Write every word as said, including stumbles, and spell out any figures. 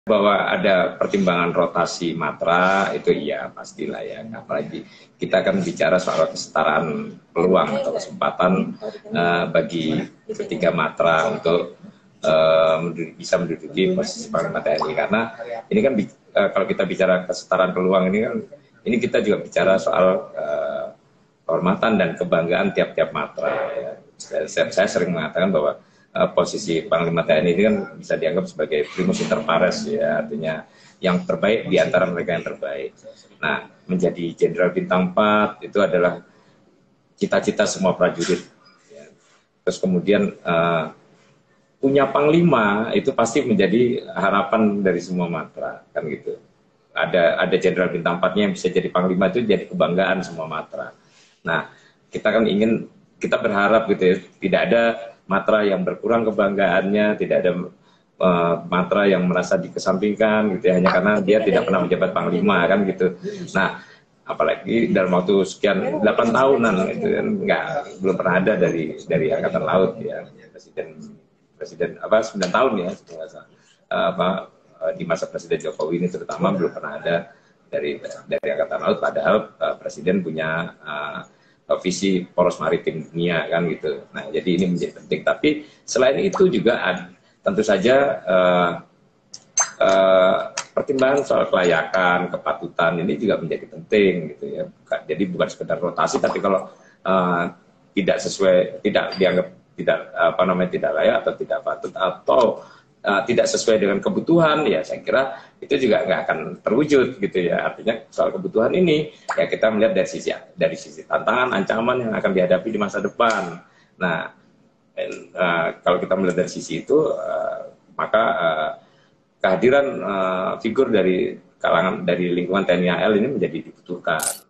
bahwa ada pertimbangan rotasi matra itu iya pastilah ya, apalagi kita akan bicara soal kesetaraan peluang atau kesempatan uh, bagi ketiga matra untuk uh, menduduki, bisa menduduki posisi Panglima T N I, karena ini kan uh, kalau kita bicara kesetaraan peluang ini kan ini kita juga bicara soal uh, kehormatan dan kebanggaan tiap-tiap matra ya. Saya, saya sering mengatakan bahwa Uh, posisi Panglima T N I ini kan bisa dianggap sebagai primus inter pares ya, artinya yang terbaik di antara mereka yang terbaik. Nah, menjadi Jenderal Bintang empat itu adalah cita-cita semua prajurit. Ya. Terus kemudian uh, punya Panglima itu pasti menjadi harapan dari semua matra, kan gitu. Ada ada Jenderal Bintang empat-nya yang bisa jadi Panglima, itu jadi kebanggaan semua matra. Nah, kita kan ingin, kita berharap gitu ya, tidak ada matra yang berkurang kebanggaannya, tidak ada uh, matra yang merasa dikesampingkan gitu ya, hanya karena dia tidak pernah menjabat Panglima kan gitu. Nah, apalagi dalam waktu sekian delapan tahunan itu kan nggak, belum pernah ada dari dari Angkatan Laut ya, presiden presiden apa sembilan tahun ya uh, apa uh, di masa Presiden Jokowi ini terutama belum pernah ada dari dari Angkatan Laut, padahal uh, presiden punya uh, visi poros maritim dunia kan gitu. Nah, jadi ini menjadi penting. Tapi selain itu juga ada, tentu saja uh, uh, pertimbangan soal kelayakan, kepatutan ini juga menjadi penting gitu ya. Jadi bukan sekedar rotasi, tapi kalau uh, tidak sesuai, tidak dianggap tidak apa namanya tidak layak atau tidak patut atau uh, tidak sesuai dengan kebutuhan, ya saya kira itu juga nggak akan terwujud gitu ya. Artinya soal kebutuhan ini ya kita melihat dari sisi dari sisi tantangan, ancaman yang akan dihadapi di masa depan. Nah, and, uh, kalau kita melihat dari sisi itu, uh, maka uh, kehadiran uh, figur dari kalangan dari lingkungan T N I A L ini menjadi dibutuhkan.